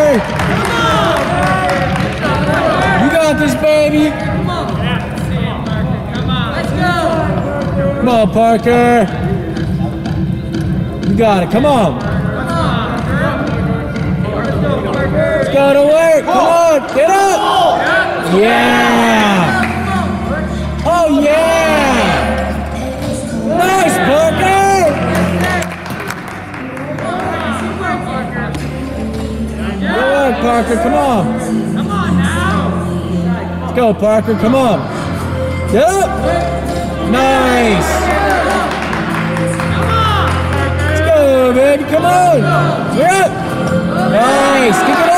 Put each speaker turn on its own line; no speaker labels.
Parker. You got this, baby. Come on, Parker. You got it. Come on. It's gonna work. Come on. Get up. Yeah. Oh, yeah. Nice, Parker. Good work, Parker. Come on. Let's go, Parker. Come on. Get up. Nice. Let's go, baby. Come on. You're up. Nice. Kick it